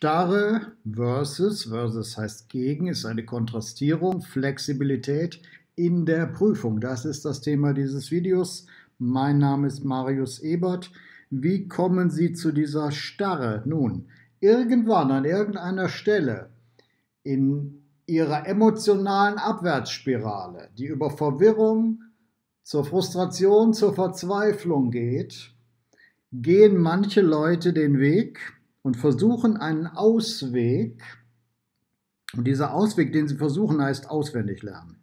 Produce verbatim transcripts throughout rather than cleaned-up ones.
Starre versus, versus heißt gegen, ist eine Kontrastierung, Flexibilität in der Prüfung. Das ist das Thema dieses Videos. Mein Name ist Marius Ebert. Wie kommen Sie zu dieser Starre? Nun, irgendwann an irgendeiner Stelle in Ihrer emotionalen Abwärtsspirale, die über Verwirrung zur Frustration, zur Verzweiflung geht, gehen manche Leute den Weg und versuchen einen Ausweg. Und dieser Ausweg, den sie versuchen, heißt auswendig lernen.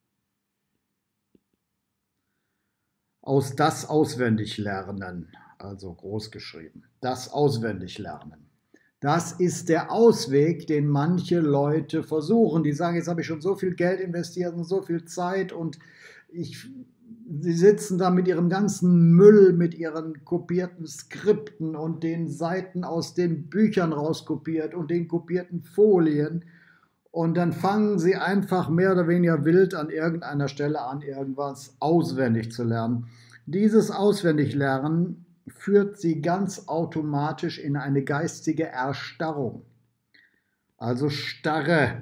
Aus das auswendig lernen, also groß geschrieben, das auswendig lernen. Das ist der Ausweg, den manche Leute versuchen. Die sagen, jetzt habe ich schon so viel Geld investiert und so viel Zeit und ich, sie sitzen da mit ihrem ganzen Müll, mit ihren kopierten Skripten und den Seiten aus den Büchern rauskopiert und den kopierten Folien. Und dann fangen sie einfach mehr oder weniger wild an irgendeiner Stelle an, irgendwas auswendig zu lernen. Dieses Auswendiglernen führt sie ganz automatisch in eine geistige Erstarrung. Also Starre.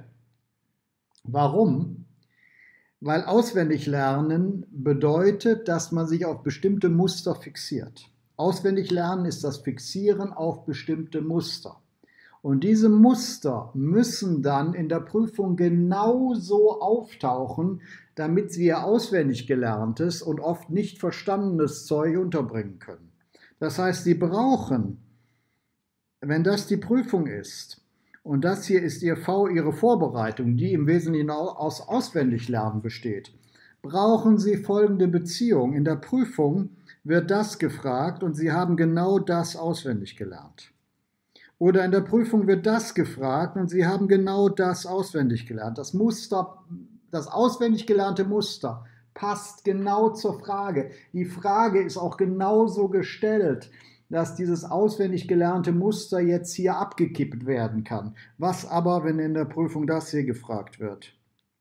Warum? Weil Auswendiglernen bedeutet, dass man sich auf bestimmte Muster fixiert. Auswendiglernen ist das Fixieren auf bestimmte Muster. Und diese Muster müssen dann in der Prüfung genauso auftauchen, damit sie ihr auswendig gelerntes und oft nicht verstandenes Zeug unterbringen können. Das heißt, sie brauchen, wenn das die Prüfung ist, und das hier ist ihr V, ihre Vorbereitung, die im Wesentlichen aus Auswendiglernen besteht, brauchen sie folgende Beziehung. In der Prüfung wird das gefragt und sie haben genau das auswendig gelernt. Oder in der Prüfung wird das gefragt und sie haben genau das auswendig gelernt. Das Muster, das auswendig gelernte Muster passt genau zur Frage. Die Frage ist auch genauso gestellt, dass dieses auswendig gelernte Muster jetzt hier abgekippt werden kann. Was aber, wenn in der Prüfung das hier gefragt wird?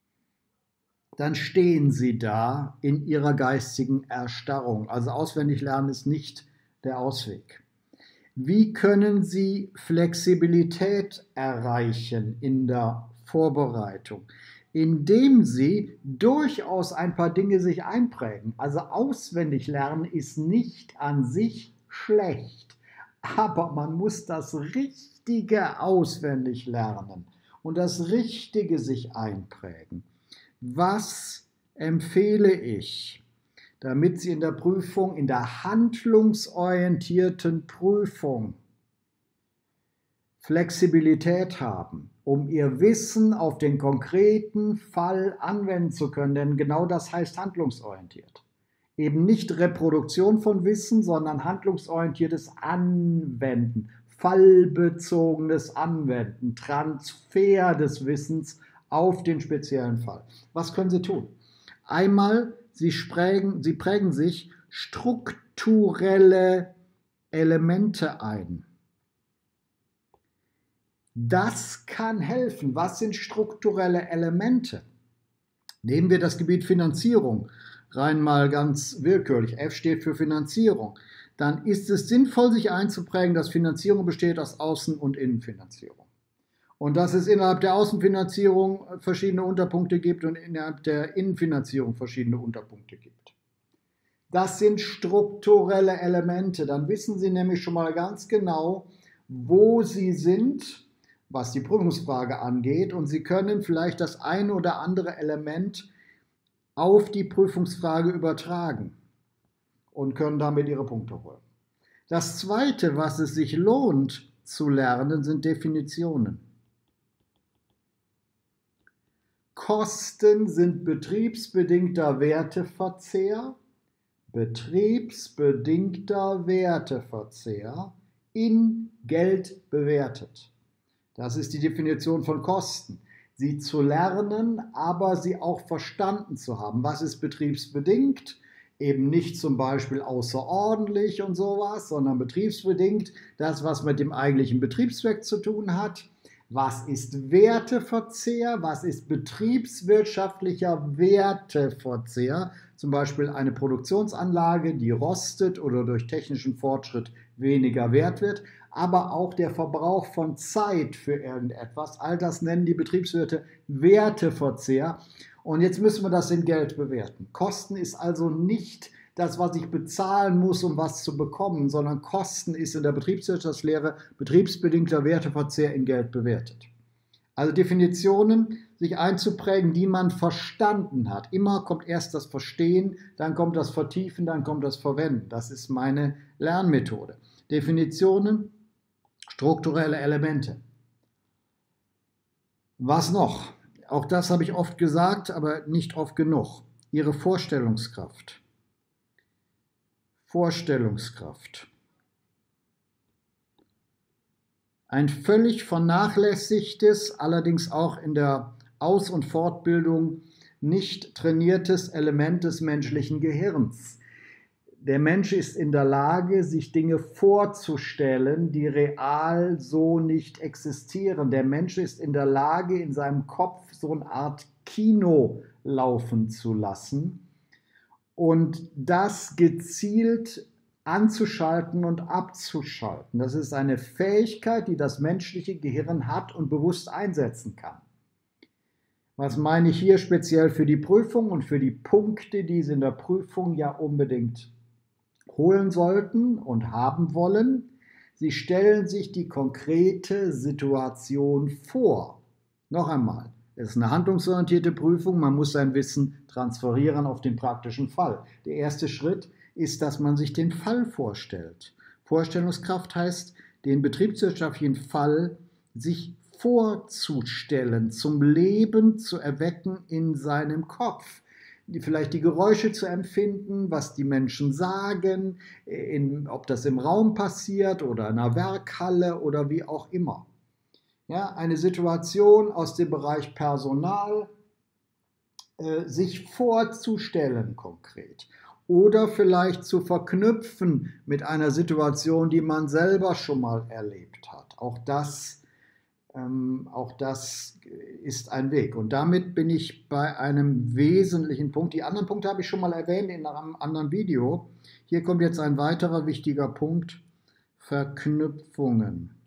Dann stehen Sie da in Ihrer geistigen Erstarrung. Also auswendig lernen ist nicht der Ausweg. Wie können Sie Flexibilität erreichen in der Vorbereitung? Indem Sie durchaus ein paar Dinge sich einprägen. Also auswendig lernen ist nicht an sich schlecht, aber man muss das Richtige auswendig lernen und das Richtige sich einprägen. Was empfehle ich, damit Sie in der Prüfung, in der handlungsorientierten Prüfung Flexibilität haben, um Ihr Wissen auf den konkreten Fall anwenden zu können, denn genau das heißt handlungsorientiert. Eben nicht Reproduktion von Wissen, sondern handlungsorientiertes Anwenden, fallbezogenes Anwenden, Transfer des Wissens auf den speziellen Fall. Was können Sie tun? Einmal, Sie prägen, Sie prägen sich strukturelle Elemente ein. Das kann helfen. Was sind strukturelle Elemente? Nehmen wir das Gebiet Finanzierung. Rein mal ganz willkürlich. F steht für Finanzierung. Dann ist es sinnvoll, sich einzuprägen, dass Finanzierung besteht aus Außen- und Innenfinanzierung. Und dass es innerhalb der Außenfinanzierung verschiedene Unterpunkte gibt und innerhalb der Innenfinanzierung verschiedene Unterpunkte gibt. Das sind strukturelle Elemente. Dann wissen Sie nämlich schon mal ganz genau, wo Sie sind, was die Prüfungsfrage angeht. Und Sie können vielleicht das eine oder andere Element auf die Prüfungsfrage übertragen und können damit Ihre Punkte holen. Das Zweite, was es sich lohnt zu lernen, sind Definitionen. Kosten sind betriebsbedingter Werteverzehr, betriebsbedingter Werteverzehr in Geld bewertet. Das ist die Definition von Kosten. Sie zu lernen, aber sie auch verstanden zu haben. Was ist betriebsbedingt? Eben nicht zum Beispiel außerordentlich und sowas, sondern betriebsbedingt das, was mit dem eigentlichen Betriebszweck zu tun hat. Was ist Werteverzehr? Was ist betriebswirtschaftlicher Werteverzehr? Zum Beispiel eine Produktionsanlage, die rostet oder durch technischen Fortschritt weniger wert wird. aber auch der Verbrauch von Zeit für irgendetwas. All das nennen die Betriebswirte Werteverzehr. Und jetzt müssen wir das in Geld bewerten. Kosten ist also nicht das, was ich bezahlen muss, um was zu bekommen, sondern Kosten ist in der Betriebswirtschaftslehre betriebsbedingter Werteverzehr in Geld bewertet. Also Definitionen sich einzuprägen, die man verstanden hat. Immer kommt erst das Verstehen, dann kommt das Vertiefen, dann kommt das Verwenden. Das ist meine Lernmethode. Definitionen, strukturelle Elemente. Was noch? Auch das habe ich oft gesagt, aber nicht oft genug. Ihre Vorstellungskraft. Vorstellungskraft. Ein völlig vernachlässigtes, allerdings auch in der Aus- und Fortbildung nicht trainiertes Element des menschlichen Gehirns. Der Mensch ist in der Lage, sich Dinge vorzustellen, die real so nicht existieren. Der Mensch ist in der Lage, in seinem Kopf so eine Art Kino laufen zu lassen und das gezielt anzuschalten und abzuschalten. Das ist eine Fähigkeit, die das menschliche Gehirn hat und bewusst einsetzen kann. Was meine ich hier speziell für die Prüfung und für die Punkte, die Sie in der Prüfung ja unbedingt holen sollten und haben wollen? Sie stellen sich die konkrete Situation vor. Noch einmal, es ist eine handlungsorientierte Prüfung, man muss sein Wissen transferieren auf den praktischen Fall. Der erste Schritt ist, dass man sich den Fall vorstellt. Vorstellungskraft heißt, den betriebswirtschaftlichen Fall sich vorzustellen, zum Leben zu erwecken in seinem Kopf. Vielleicht die Geräusche zu empfinden, was die Menschen sagen, in, ob das im Raum passiert oder in einer Werkhalle oder wie auch immer. Ja, eine Situation aus dem Bereich Personal, äh, sich vorzustellen konkret. Oder vielleicht zu verknüpfen mit einer Situation, die man selber schon mal erlebt hat. Auch das, ähm, auch das ist ein Weg. Und damit bin ich bei einem wesentlichen Punkt. Die anderen Punkte habe ich schon mal erwähnt in einem anderen Video. Hier kommt jetzt ein weiterer wichtiger Punkt: Verknüpfungen.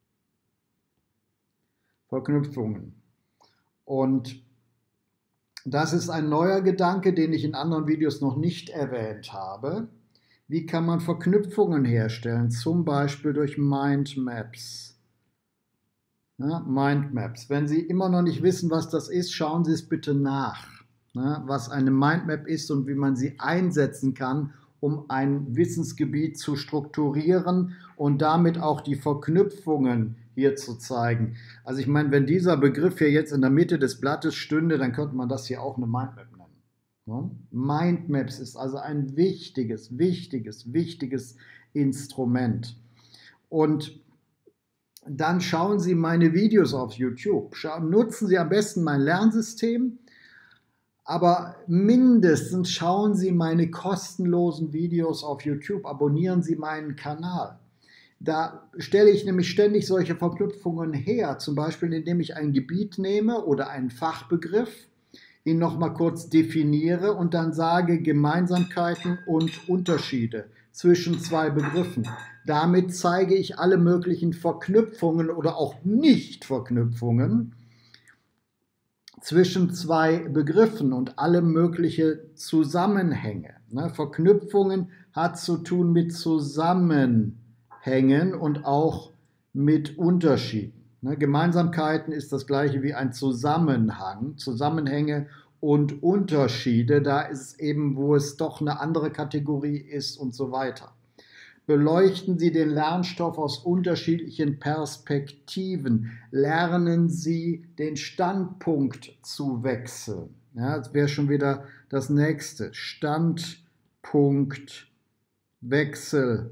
Verknüpfungen. Und das ist ein neuer Gedanke, den ich in anderen Videos noch nicht erwähnt habe. Wie kann man Verknüpfungen herstellen? Zum Beispiel durch Mindmaps. Ja, Mindmaps. Wenn Sie immer noch nicht wissen, was das ist, schauen Sie es bitte nach, ja, was eine Mindmap ist und wie man sie einsetzen kann, um ein Wissensgebiet zu strukturieren und damit auch die Verknüpfungen hier zu zeigen. Also ich meine, wenn dieser Begriff hier jetzt in der Mitte des Blattes stünde, dann könnte man das hier auch eine Mindmap nennen. Ja? Mindmaps ist also ein wichtiges, wichtiges, wichtiges Instrument. Und dann schauen Sie meine Videos auf YouTube. Schauen, nutzen Sie am besten mein Lernsystem, aber mindestens schauen Sie meine kostenlosen Videos auf YouTube, abonnieren Sie meinen Kanal. Da stelle ich nämlich ständig solche Verknüpfungen her, zum Beispiel indem ich ein Gebiet nehme oder einen Fachbegriff, ihn nochmal kurz definiere und dann sage Gemeinsamkeiten und Unterschiede zwischen zwei Begriffen. Damit zeige ich alle möglichen Verknüpfungen oder auch Nicht-Verknüpfungen zwischen zwei Begriffen und alle möglichen Zusammenhänge. Ne? Verknüpfungen hat zu tun mit Zusammenhängen und auch mit Unterschieden. Ne? Gemeinsamkeiten ist das gleiche wie ein Zusammenhang, Zusammenhänge und Unterschiede, da ist es eben, wo es doch eine andere Kategorie ist und so weiter. Beleuchten Sie den Lernstoff aus unterschiedlichen Perspektiven. Lernen Sie den Standpunkt zu wechseln. Ja, das wäre schon wieder das nächste. Standpunktwechsel.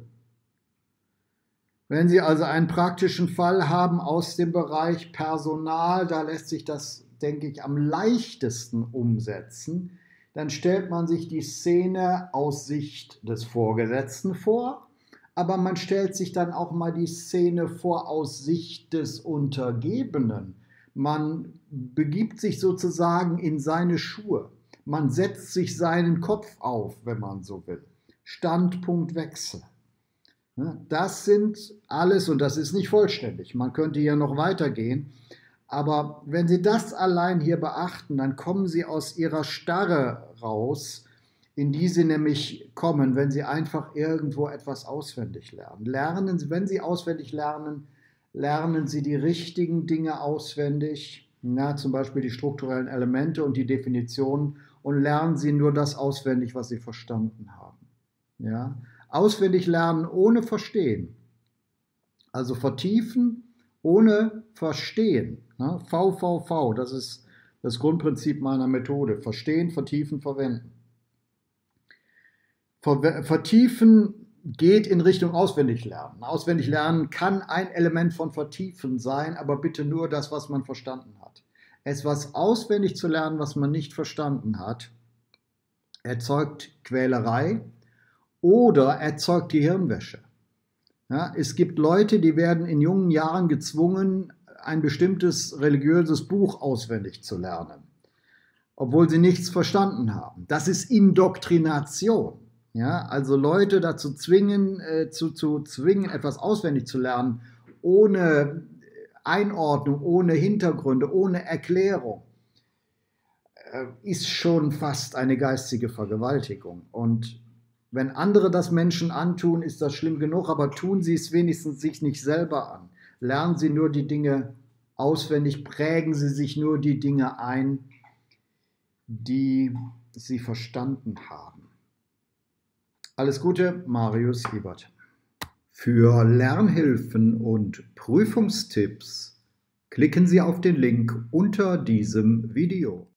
Wenn Sie also einen praktischen Fall haben aus dem Bereich Personal, da lässt sich das, denke ich, am leichtesten umsetzen, dann stellt man sich die Szene aus Sicht des Vorgesetzten vor, aber man stellt sich dann auch mal die Szene vor aus Sicht des Untergebenen. Man begibt sich sozusagen in seine Schuhe. Man setzt sich seinen Kopf auf, wenn man so will. Standpunktwechsel. Das sind alles, und das ist nicht vollständig, man könnte hier noch weitergehen, aber wenn Sie das allein hier beachten, dann kommen Sie aus Ihrer Starre raus, in die Sie nämlich kommen, wenn Sie einfach irgendwo etwas auswendig lernen. Lernen Sie, wenn Sie auswendig lernen, lernen Sie die richtigen Dinge auswendig, na, zum Beispiel die strukturellen Elemente und die Definitionen, und lernen Sie nur das auswendig, was Sie verstanden haben. Ja? Auswendig lernen ohne Verstehen, also vertiefen ohne Verstehen. Ne? V V V, das ist das Grundprinzip meiner Methode. Verstehen, vertiefen, verwenden. Ver vertiefen geht in Richtung auswendig lernen. Auswendig lernen kann ein Element von Vertiefen sein, aber bitte nur das, was man verstanden hat. Etwas auswendig zu lernen, was man nicht verstanden hat, erzeugt Quälerei oder erzeugt Gehirnwäsche. Ja, es gibt Leute, die werden in jungen Jahren gezwungen, ein bestimmtes religiöses Buch auswendig zu lernen, obwohl sie nichts verstanden haben. Das ist Indoktrination. Ja, also Leute dazu zwingen, äh, zu, zu zwingen, etwas auswendig zu lernen, ohne Einordnung, ohne Hintergründe, ohne Erklärung, äh, ist schon fast eine geistige Vergewaltigung. Und wenn andere das Menschen antun, ist das schlimm genug, aber tun Sie es wenigstens sich nicht selber an. Lernen Sie nur die Dinge auswendig, prägen Sie sich nur die Dinge ein, die Sie verstanden haben. Alles Gute, Marius Ebert. Für Lernhilfen und Prüfungstipps klicken Sie auf den Link unter diesem Video.